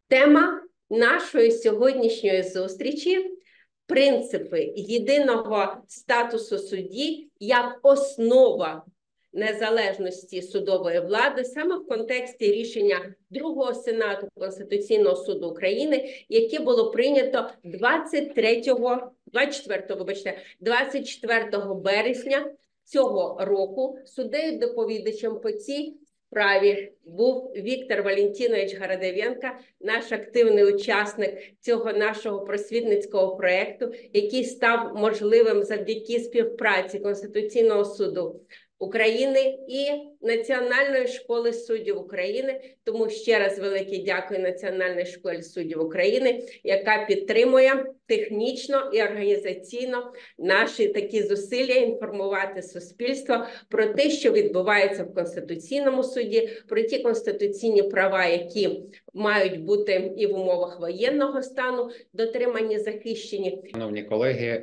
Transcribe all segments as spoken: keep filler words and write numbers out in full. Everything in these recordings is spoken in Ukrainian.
Тема нашої сьогоднішньої зустрічі – принципи єдиного статусу судді як основа незалежності судової влади саме в контексті рішення Другого Сенату Конституційного суду України, яке було прийнято двадцять третього, двадцять четвертого, вибачте, двадцять четвертого березня цього року. Суддею-доповідачем по цій справі був Віктор Валентинович Городовенко, наш активний учасник цього нашого просвітницького проєкту, який став можливим завдяки співпраці Конституційного суду України і Національної школи суддів України. Тому ще раз велике дякую Національній школі суддів України, яка підтримує технічно і організаційно наші такі зусилля інформувати суспільство про те, що відбувається в Конституційному суді, про ті конституційні права, які мають бути і в умовах воєнного стану дотримані, захищені. Шановні колеги,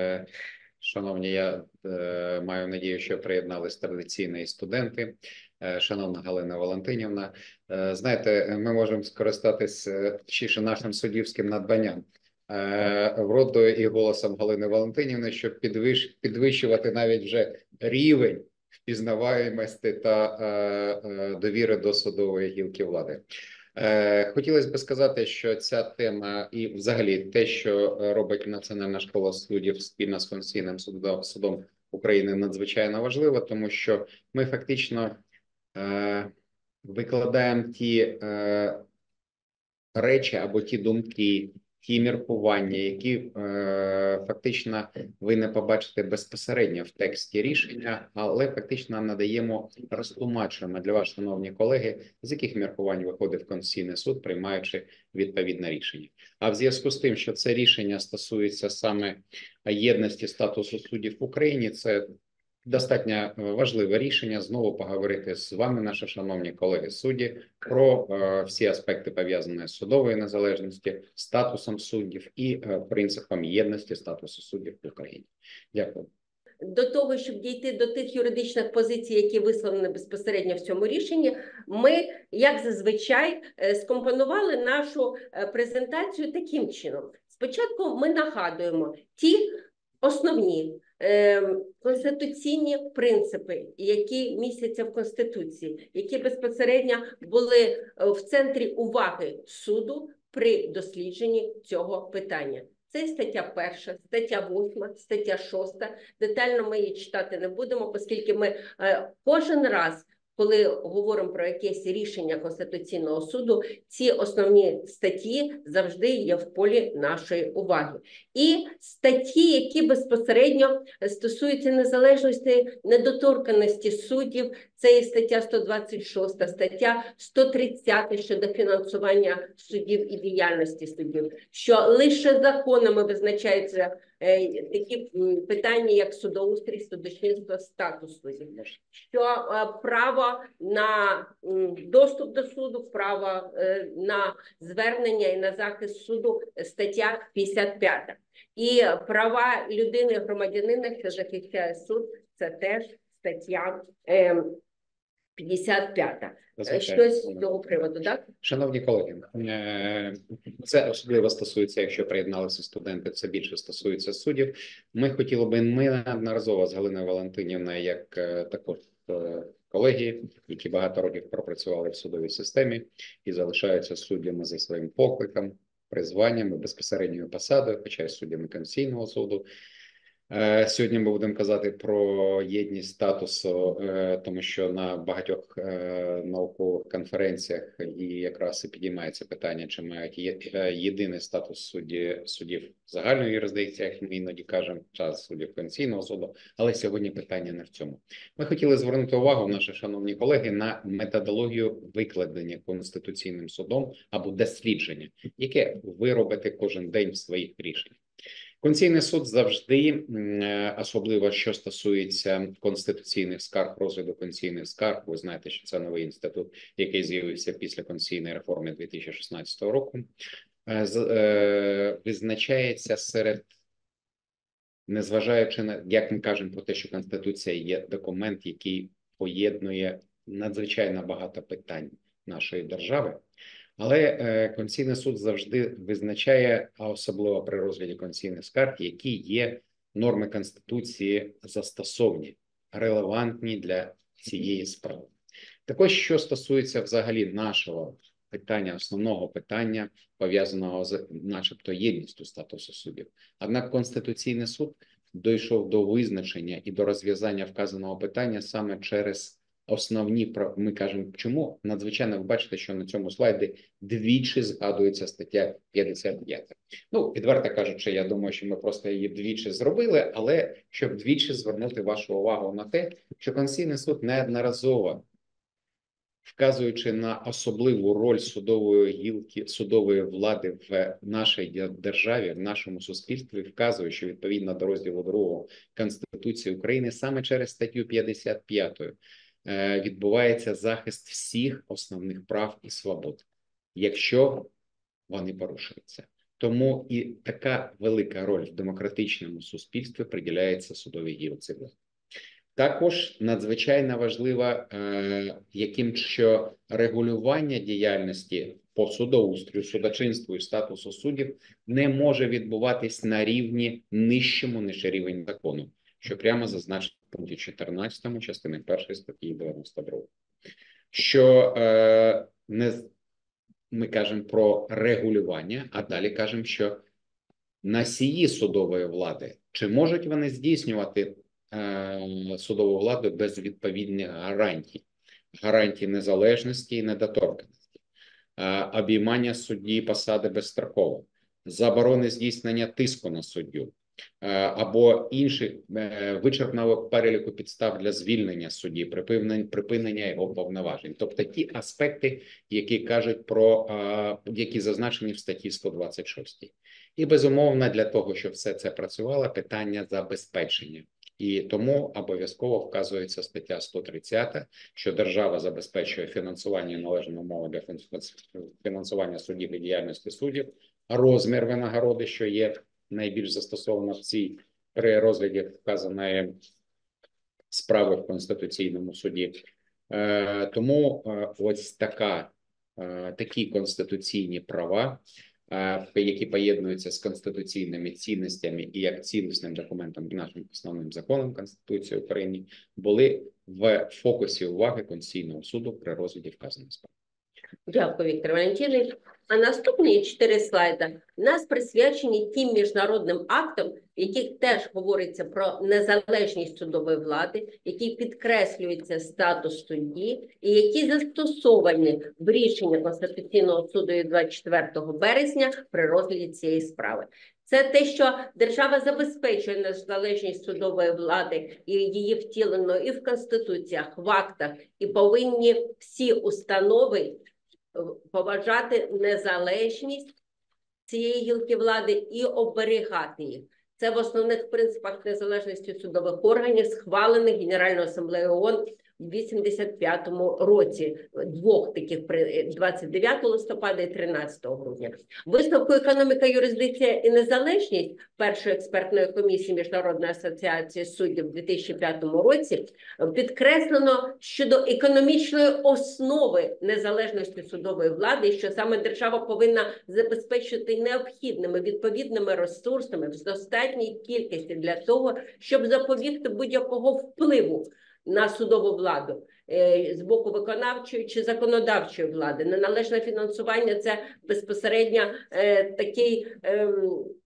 шановні, я е, маю надію, що приєднались традиційні студенти. Е, шановна Галина Валентинівна, е, знаєте, ми можемо скористатися ще нашим суддівським надбанням, е, вродою і голосом Галини Валентинівни, щоб підвищ, підвищувати навіть вже рівень впізнаваємості та е, е, довіри до судової гілки влади. Хотілося б сказати, що ця тема і взагалі те, що робить Національна школа суддів спільно з Конституційним судом, судом України, надзвичайно важливо, тому що ми фактично е, викладаємо ті е, речі або ті думки, ті міркування, які е, фактично ви не побачите безпосередньо в тексті рішення, але фактично надаємо, розтлумачуємо для вас, шановні колеги, з яких міркувань виходить Конституційний суд, приймаючи відповідне рішення. А в зв'язку з тим, що це рішення стосується саме єдності статусу суддів в Україні, це достатньо важливе рішення знову поговорити з вами, наші шановні колеги судді, про е, всі аспекти пов'язані з судовою незалежністю, статусом суддів і е, принципом єдності статусу суддів в Україні. Дякую. До того, щоб дійти до тих юридичних позицій, які висловлені безпосередньо в цьому рішенні, ми, як зазвичай, скомпонували нашу презентацію таким чином. Спочатку ми нагадуємо ті основні конституційні принципи, які містяться в Конституції, які безпосередньо були в центрі уваги суду при дослідженні цього питання. Це стаття перша, стаття восьма, стаття шоста. Детально ми її читати не будемо, оскільки ми е, кожен раз, коли говоримо про якесь рішення Конституційного суду, ці основні статті завжди є в полі нашої уваги. І статті, які безпосередньо стосуються незалежності, недоторканості суддів, це і стаття сто двадцять шоста, стаття сто тридцята щодо фінансування суддів і діяльності суддів, що лише законами визначаються е, такі питання, як судоустрій, судочинство, статус суддів, що е, право на м, доступ до суду, право е, на звернення і на захист суду, стаття п'ятдесят п'ята. І права людини, громадянина, що захищає суд, це теж стаття е, п'ятдесят п'ята. Щось з цього приводу, так? Шановні колеги, це особливо стосується, якщо приєдналися студенти, це більше стосується суддів. Ми хотіли би, ми неодноразово з Галиною Валентинівною, як також колеги, які багато років пропрацювали в судовій системі і залишаються суддями за своїм покликом, призванням і безпосередньою посадою, хоча й суддями Конституційного суду. Сьогодні ми будемо казати про єдність статусу, тому що на багатьох наукових конференціях і якраз і підіймається питання, чи мають єдиний статус судді, суддів загальної юрисдикції, як ми іноді кажемо, час суддів Конституційного суду, але сьогодні питання не в цьому. Ми хотіли звернути увагу, наші шановні колеги, на методологію викладення Конституційним судом або дослідження, яке ви робите кожен день в своїх рішеннях. Конституційний суд завжди, особливо що стосується конституційних скарг, розгляду конституційних скарг, ви знаєте, що це новий інститут, який з'явився після конституційної реформи дві тисячі шістнадцятого року, визначається серед, незважаючи на, як ми кажемо про те, що Конституція є документ, який поєднує надзвичайно багато питань нашої держави, Але е, Конституційний суд завжди визначає, а особливо при розгляді конституційних скарг, які є норми Конституції застосовні, релевантні для цієї справи. Також, що стосується взагалі нашого питання, основного питання, пов'язаного з начебто єдністю статусу суддів. Однак Конституційний суд дійшов до визначення і до розв'язання вказаного питання саме через основні, ми кажемо, чому? Надзвичайно ви бачите, що на цьому слайді двічі згадується стаття п'ятдесят п'ять. Ну, відверто кажучи, я думаю, що ми просто її двічі зробили, але щоб двічі звернути вашу увагу на те, що Конституційний суд неодноразово, вказуючи на особливу роль судової гілки, судової влади в нашій державі, в нашому суспільстві, вказує, що відповідно до розділу другого Конституції України саме через статтю п'ятдесят п'ять відбувається захист всіх основних прав і свобод, якщо вони порушуються. Тому і така велика роль в демократичному суспільстві приділяється судовій гілці влади. Також надзвичайно важливо, е, яким що регулювання діяльності по судоустрою, судочинству і статусу суддів не може відбуватись на рівні нижчому, ніж рівень закону, що прямо зазначено в пункті чотирнадцятому частини першої статті дев'яносто другої. Що е, не, ми кажемо про регулювання, а далі кажемо, що носії судової влади, чи можуть вони здійснювати судову владу без відповідних гарантій, гарантій незалежності і недоторканності, обіймання судді посади безстроково, заборони здійснення тиску на суддю або інших вичерпного переліку підстав для звільнення судді, припинення, припинення його повноважень. Тобто ті аспекти, які кажуть про, які зазначені в статті сто двадцять шість. І безумовно для того, щоб все це працювало, питання забезпечення. І тому обов'язково вказується стаття сто тридцять, що держава забезпечує фінансування належної умови для фінансування суддів і діяльності суддів, розмір винагороди, що є найбільш застосовано в цій при розгляді вказаної справи в Конституційному суді. Е, тому е, ось така, е, такі конституційні права, які поєднуються з конституційними цінностями і як ціннісним документом нашим основним законом Конституції України, були в фокусі уваги Конституційного суду при розгляді вказаної справи. Дякую, Віктор Валентинович. А наступні чотири слайди у нас присвячені тим міжнародним актам, в яких теж говориться про незалежність судової влади, які підкреслюється статус судді і які застосовані в рішенні Конституційного суду від двадцять четвертого березня при розгляді цієї справи. Це те, що держава забезпечує незалежність судової влади і її втілено і в Конституціях, в актах, і повинні всі установи поважати незалежність цієї гілки влади і оберігати їх. Це в основних принципах незалежності судових органів, схвалених Генеральною асамблеєю ООН в вісімдесят п'ятому році, двох таких, двадцять дев'ятого листопада і тринадцятого грудня. Висновку «Економіка, юрисдикція і незалежність» першої експертної комісії Міжнародної асоціації суддів в дві тисячі п'ятому році підкреслено щодо економічної основи незалежності судової влади, що саме держава повинна забезпечити необхідними відповідними ресурсами в достатній кількості для того, щоб запобігти будь-якого впливу на судову владу з боку виконавчої чи законодавчої влади. Неналежне фінансування – це безпосередньо е, такий е,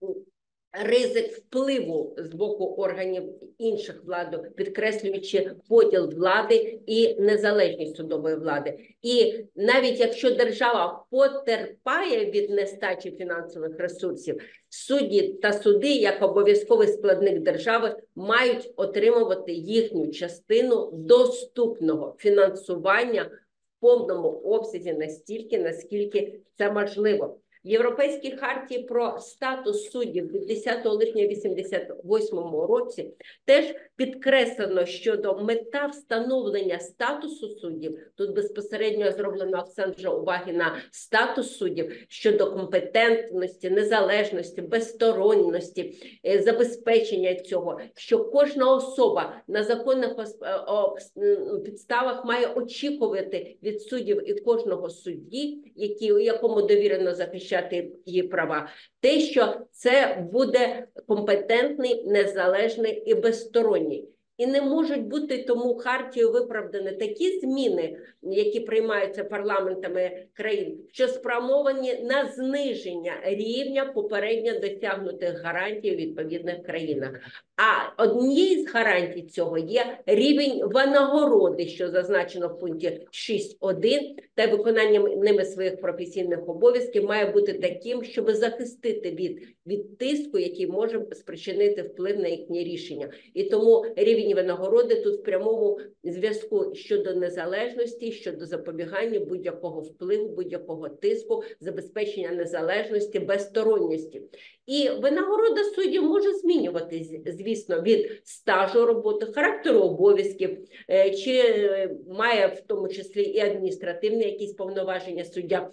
ризик впливу з боку органів інших влади, підкреслюючи поділ влади і незалежність судової влади. І навіть якщо держава потерпає від нестачі фінансових ресурсів, судді та суди, як обов'язковий складник держави, мають отримувати їхню частину доступного фінансування в повному обсязі настільки, наскільки це можливо. В Європейській хартії про статус суддів від десятого липня вісімдесят восьмого році теж підкреслено щодо мета встановлення статусу суддів. Тут безпосередньо зроблено акцент вже уваги на статус суддів щодо компетентності, незалежності, безсторонності, забезпечення цього, що кожна особа на законних підставах має очікувати від суддів і кожного судді, який, якому довірено захищати її права, те, що це буде компетентний, незалежний і безсторонній. І не можуть бути тому хартією виправдані такі зміни, які приймаються парламентами країн, що спрямовані на зниження рівня попередньо досягнутих гарантій у відповідних країнах. А однією з гарантій цього є рівень винагороди, що зазначено в пункті шість один, та виконання ними своїх професійних обов'язків має бути таким, щоб захистити від, від тиску, який може спричинити вплив на їхні рішення. І тому рівень винагороди тут в прямому зв'язку щодо незалежності, щодо запобігання будь-якого впливу, будь-якого тиску, забезпечення незалежності, безсторонності. І винагорода суддів може змінюватись, звісно, від стажу роботи, характеру обов'язків, чи має в тому числі і адміністративні якісь повноваження суддя,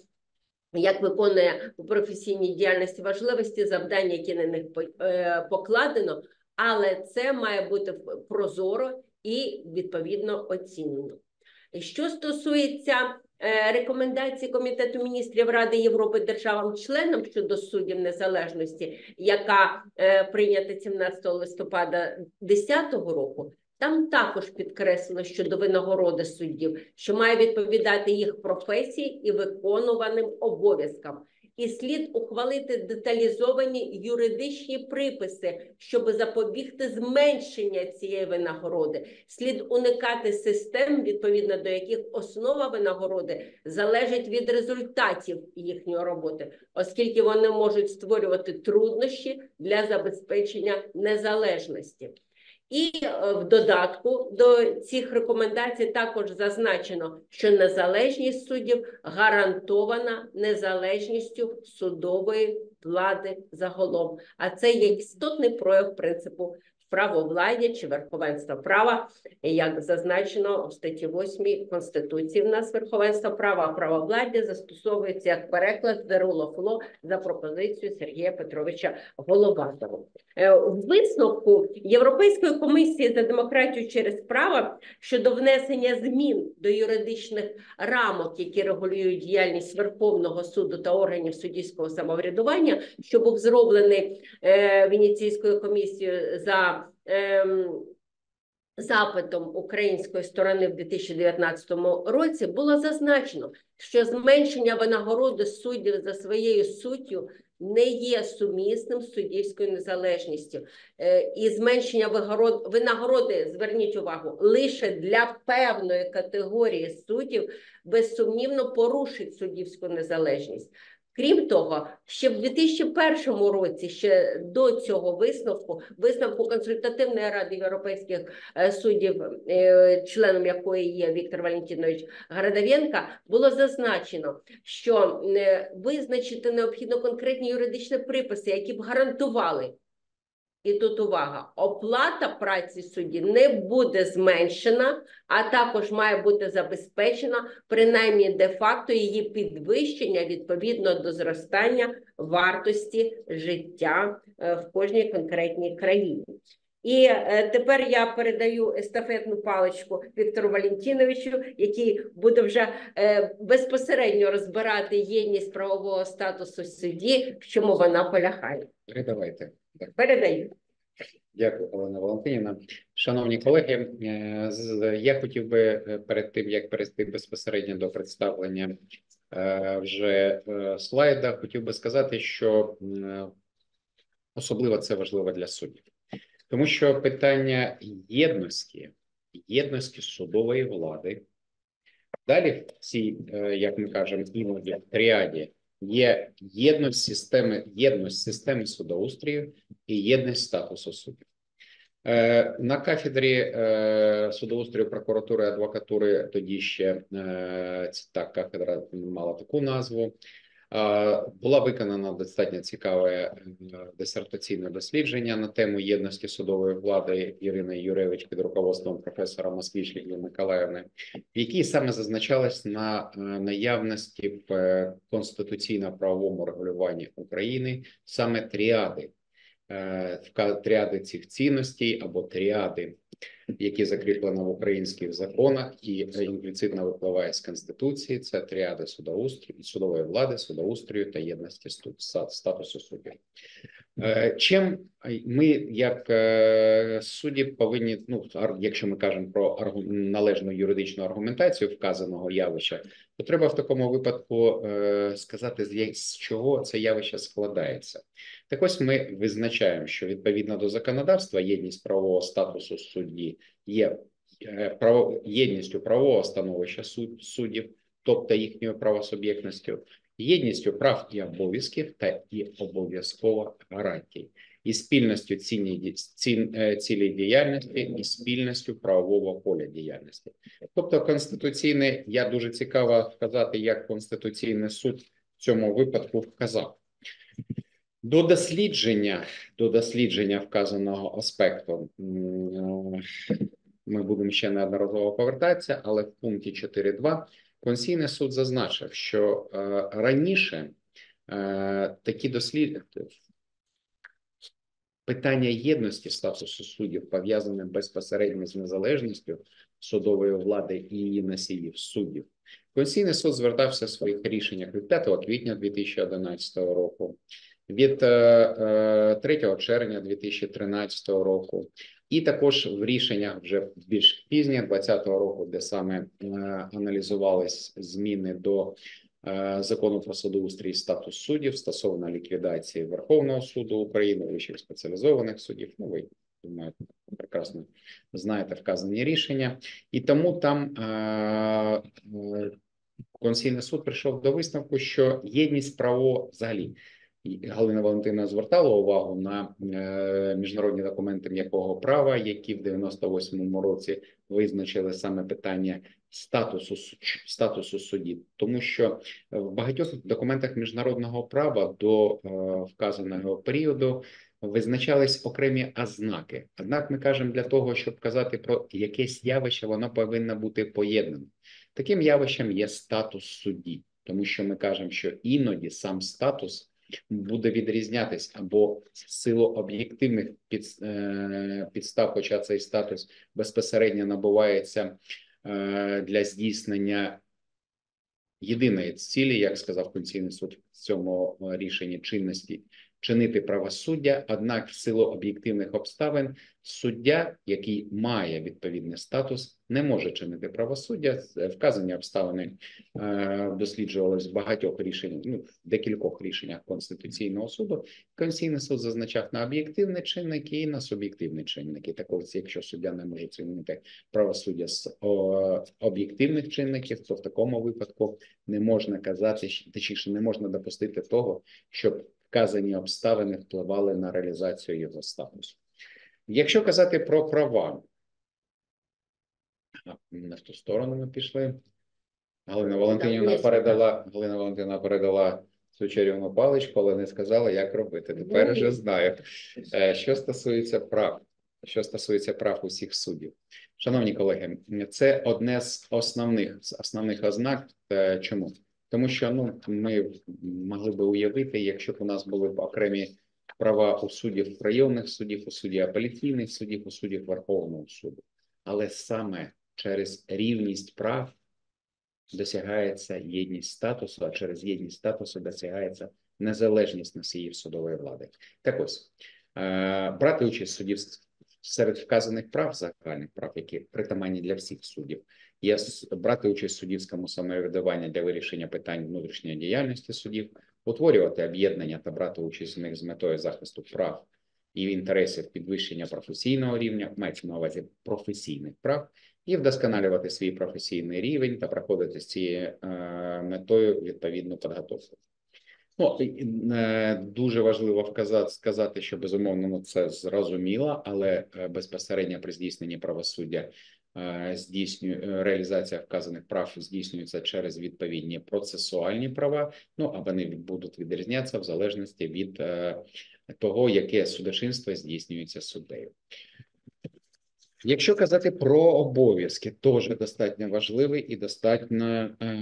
як виконує у професійній діяльності важливості завдання, які на них покладено, але це має бути прозоро і відповідно оцінено. Що стосується рекомендацій Комітету міністрів Ради Європи державам-членам щодо суддів незалежності, яка прийнята сімнадцятого листопада дві тисячі десятого року, там також підкреслено щодо винагороди суддів, що має відповідати їх професії і виконуваним обов'язкам. І слід ухвалити деталізовані юридичні приписи, щоб запобігти зменшення цієї винагороди. Слід уникати систем, відповідно до яких основа винагороди залежить від результатів їхньої роботи, оскільки вони можуть створювати труднощі для забезпечення незалежності. І в додатку до цих рекомендацій також зазначено, що незалежність суддів гарантована незалежністю судової влади загалом. А це є істотний прояв принципу правовладдя чи верховенства права, як зазначено в статті восьмій Конституції. В нас верховенство права, правовладдя застосовується як переклад The Rule of Law за пропозицією Сергія Петровича Головатого. В висновку Європейської комісії за демократію через право щодо внесення змін до юридичних рамок, які регулюють діяльність Верховного суду та органів суддівського самоврядування, що був зроблений е, Венеційською комісією за Ем, запитом української сторони в дві тисячі дев'ятнадцятому році, було зазначено, що зменшення винагороди суддів за своєю суттю не є сумісним з суддівською незалежністю. Е, і зменшення винагороди, зверніть увагу, лише для певної категорії суддів безсумнівно порушить суддівську незалежність. Крім того, ще в дві тисячі першому році, ще до цього висновку, висновку Консультативної ради європейських суддів, членом якої є Віктор Валентинович Городовенко, було зазначено, що визначити необхідно конкретні юридичні приписи, які б гарантували, і тут увага, оплата праці судді не буде зменшена, а також має бути забезпечена, принаймні де-факто, її підвищення відповідно до зростання вартості життя в кожній конкретній країні. І тепер я передаю естафетну паличку Віктору Валентиновичу, який буде вже безпосередньо розбирати єдність правового статусу судді, в чому вона полягає. Передавайте. Передаю. Дякую, Олена Валентинівна. Шановні колеги, я хотів би перед тим, як перейти безпосередньо до представлення вже слайда, хотів би сказати, що особливо це важливо для суддів. Тому що питання єдності, єдності судової влади, далі в цій, як ми кажемо, іноді тріаді, є єдність системи, єдність системи судоустрою і єдність статусу суддів. На кафедрі судоустрою, прокуратури, адвокатури, тоді ще ця кафедра мала таку назву, Була виконана достатньо цікаве дисертаційне дослідження на тему єдності судової влади Ірини Юревич під руководством професора Москвич Лілії Миколаївни, в якій саме зазначалось на наявності в конституційно-правовому регулюванні України саме тріади, тріади цих цінностей або тріади, які закріплені в українських законах і імпліцитно випливає з Конституції. Це тріади судоустрою, судової влади, судоустрою та єдності статусу суддів. Чим ми, як судді, повинні, ну, якщо ми кажемо про належну юридичну аргументацію вказаного явища, то треба в такому випадку сказати, з чого це явище складається. Так ось ми визначаємо, що відповідно до законодавства єдність правового статусу судді є право, єдністю правового становища суд, суддів, тобто їхньою правосуб'єктністю, єдністю прав і обов'язків та і обов'язково гарантій, і спільністю цілей діяльності, і спільністю правового поля діяльності. Тобто конституційний, я дуже цікаво сказати, як Конституційний суд в цьому випадку вказав. До дослідження, до дослідження вказаного аспекту ми будемо ще неодноразово повертатися, але в пункті чотири два Конституційний суд зазначив, що е, раніше е, такі дослідження, питання єдності статусу суддів пов'язане безпосередньо з незалежністю судової влади і її носіїв суддів. Конституційний суд звертався в своїх рішеннях від п'ятого квітня дві тисячі одинадцятого року, від третього червня дві тисячі тринадцятого року, і також в рішеннях вже більш пізніх двадцятого року, де саме аналізувались зміни до Закону про судоустрій і статус суддів стосовно ліквідації Верховного суду України, вищих спеціалізованих судів. Ну, ви, думаю, прекрасно знаєте вказані рішення. І тому там Конституційний суд прийшов до висновку, що єдність правового взагалі, Галина Валентинівна звертала увагу на е, міжнародні документи м'якого права, які в дев'яносто восьмому році визначили саме питання статусу, статусу судді. Тому що в багатьох документах міжнародного права до е, вказаного періоду визначались окремі ознаки. Однак ми кажемо, для того, щоб казати про якесь явище, воно повинно бути поєднане. Таким явищем є статус судді, тому що ми кажемо, що іноді сам статус буде відрізнятись або в силу об'єктивних підстав, хоча цей статус безпосередньо набувається для здійснення єдиної цілі, як сказав Конституційний суд в цьому рішенні, чинності, чинити правосуддя, однак в силу об'єктивних обставин суддя, який має відповідний статус, не може чинити правосуддя. Вказані обставини е, досліджувалися в багатьох рішеннях, ну, в декількох рішеннях Конституційного суду. Конституційний суд зазначав на об'єктивні чинники і на суб'єктивні чинники. Так ось, якщо суддя не може чинити правосуддя з о, об'єктивних чинників, то в такому випадку не можна казати, точніше, не можна допустити того, щоб вказані обставини впливали на реалізацію його статусу. Якщо казати про права, не в ту сторону ми пішли. Галина Валентинівна передала, Галина Валентинівна передала цю чарівну паличку, але не сказала, як робити. Тепер вже знаю. Що стосується прав, що стосується прав усіх суддів. Шановні колеги, це одне з основних, з основних ознак. Чому? Тому що, ну, ми могли би уявити, якщо б у нас були б окремі права у суддів районних суддів, у суддів апеляційних суддів, у суддів Верховного суду. Але саме через рівність прав досягається єдність статусу, а через єдність статусу досягається незалежність носіїв судової влади. Так ось, брати участь суддів серед вказаних прав, загальних прав, які притаманні для всіх суддів, є брати участь в суддівському самоврядуванні для вирішення питань внутрішньої діяльності суддів, утворювати об'єднання та брати участь в них з метою захисту прав і інтересів підвищення професійного рівня, мається на увазі професійних прав, і вдосконалювати свій професійний рівень та проходити з цією е, метою відповідну підготовку. Ну, е, дуже важливо вказати, сказати, що, безумовно, ну, це зрозуміло, але безпосередньо при здійсненні правосуддя здійснює реалізація вказаних прав здійснюється через відповідні процесуальні права, ну а вони будуть відрізнятися в залежності від того, яке судочинство здійснюється суддею. Якщо казати про обов'язки, теж достатньо важливий і достатньо е,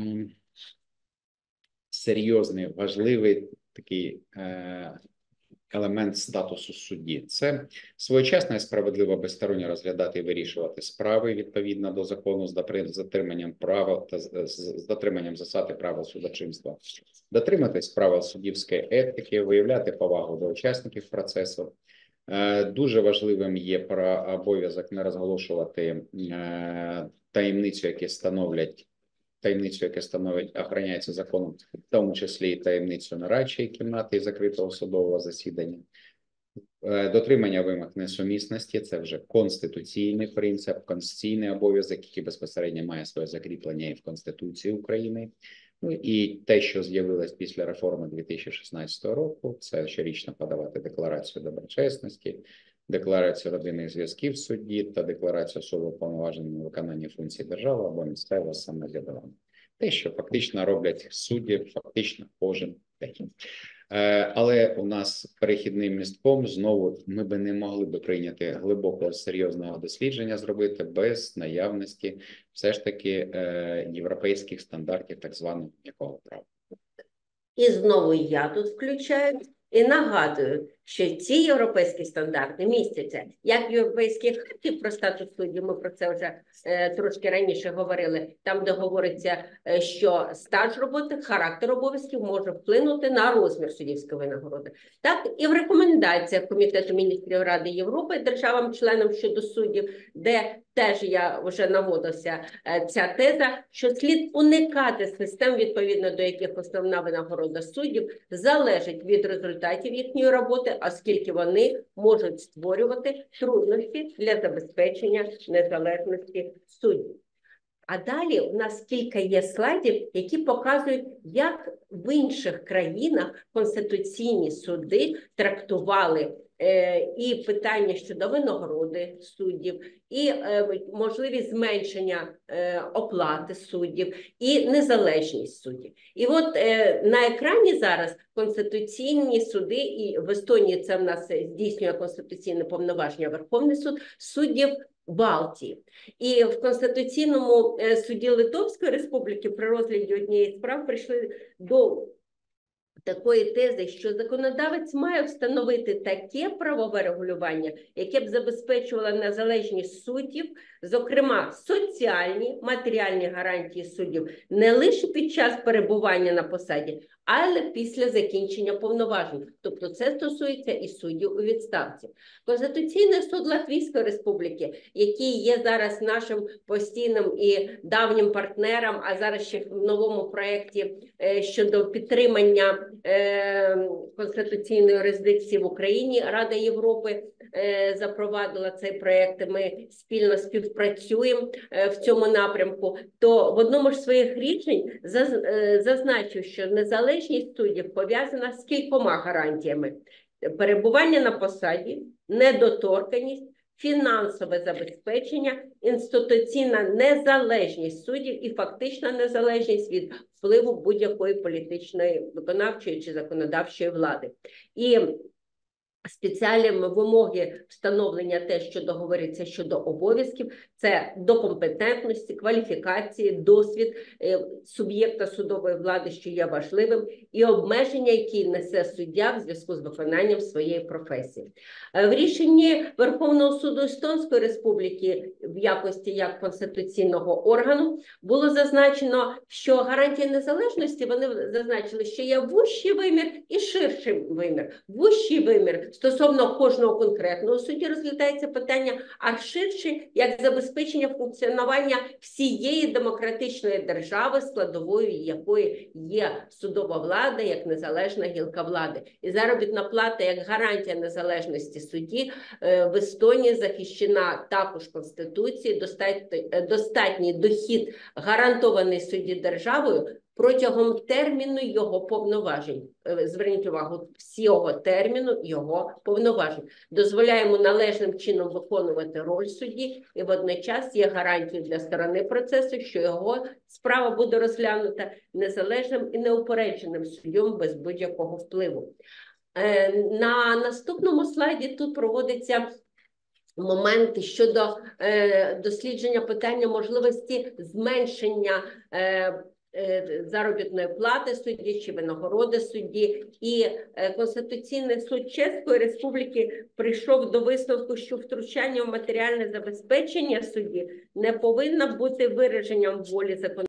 серйозний, важливий такий е, елемент статусу судді. Це своєчасно і справедливо безсторонньо розглядати і вирішувати справи відповідно до закону з дотриманням правил та з дотриманням засад і правил судочинства, дотриматись правил суддівської етики, виявляти повагу до учасників процесу. Дуже важливим є про обов'язок не розголошувати таємницю, які становлять таємницю, яка становить, охороняється законом, в тому числі і таємницю нарадчої кімнати і закритого судового засідання. Дотримання вимог несумісності – це вже конституційний принцип, конституційний обов'язок, який безпосередньо має своє закріплення і в Конституції України. Ну і те, що з'явилось після реформи дві тисячі шістнадцятого року, це щорічно подавати декларацію доброчесності, декларацію родинних зв'язків судді та декларацію особи уповноваженої на виконання функцій держави або місцевого самоврядування. Те, що фактично роблять судді, фактично кожен день. Але у нас перехідним містком знову ми би не могли би прийняти глибокого серйозного дослідження зробити без наявності все ж таки європейських стандартів так званого м'якого права. І знову я тут включаю і нагадую, що ці європейські стандарти містяться як в європейській харті про статус суддів, ми про це вже е, трошки раніше говорили, там, де говориться, е, що стаж роботи, характер обов'язків може вплинути на розмір суддівської винагороди. Так і в рекомендаціях Комітету міністрів Ради Європи державам-членам щодо суддів, де теж я вже наводилася е, ця теза, що слід уникати систем, відповідно до яких основна винагорода суддів залежить від результатів їхньої роботи, оскільки вони можуть створювати труднощі для забезпечення незалежності суддів. А далі у нас кілька є слайдів, які показують, як в інших країнах конституційні суди трактували е, і питання щодо винагороди суддів, і е, можливість зменшення е, оплати суддів, і незалежність суддів. І от е, на екрані зараз конституційні суди, і в Естонії це в нас здійснює конституційне повноваження Верховний суд, суддів Балтії. І в Конституційному суді Литовської Республіки при розгляді однієї справ прийшли до такої тези, що законодавець має встановити таке правове регулювання, яке б забезпечувало незалежність суддів, зокрема соціальні, матеріальні гарантії суддів, не лише під час перебування на посаді, але після закінчення повноважень. Тобто це стосується і суддів у відставці. Конституційний суд Латвійської Республіки, який є зараз нашим постійним і давнім партнером, а зараз ще в новому проєкті щодо підтримання конституційної юрисдикції в Україні, Рада Європи запровадила цей проєкт, ми спільно співпрацюємо в цьому напрямку, то в одному з своїх рішень зазначив, що незалежність суддів пов'язана з кількома гарантіями: перебування на посаді, недоторканність, фінансове забезпечення, інституційна незалежність суддів і фактична незалежність від впливу будь-якої політичної, виконавчої чи законодавчої влади. І спеціальні вимоги встановлення те, що договориться щодо обов'язків, це до компетентності, кваліфікації, досвід суб'єкта судової влади, що є важливим, і обмеження, які несе суддя в зв'язку з виконанням своєї професії. В рішенні Верховного суду Естонської Республіки в якості як конституційного органу було зазначено, що гарантії незалежності, вони зазначили, що є вищий вимір і ширший вимір. Вищий вимір стосовно кожного конкретного судді розглядається питання, а ширше як забезпечення функціонування всієї демократичної держави, складовою якої є судова влада як незалежна гілка влади. І заробітна плата як гарантія незалежності судді в Естонії захищена також Конституцією, достатній дохід гарантований судді державою протягом терміну його повноважень. Е, Зверніть увагу, всього терміну його повноважень. Дозволяємо належним чином виконувати роль судді і водночас є гарантією для сторони процесу, що його справа буде розглянута незалежним і неупередженим суддєю без будь-якого впливу. Е, На наступному слайді тут проводиться моменти щодо е, дослідження питання можливості зменшення е, е, заробітної плати судді чи винагороди судді. І е, Конституційний суд Чеської Республіки прийшов до висновку, що втручання в матеріальне забезпечення судді не повинно бути вираженням волі законодавця